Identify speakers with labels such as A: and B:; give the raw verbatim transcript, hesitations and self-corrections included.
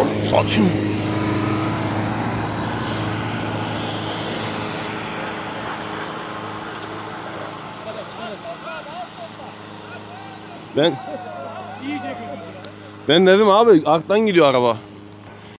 A: Anam satayım. Ben Ben dedim abi, arkadan gidiyor araba.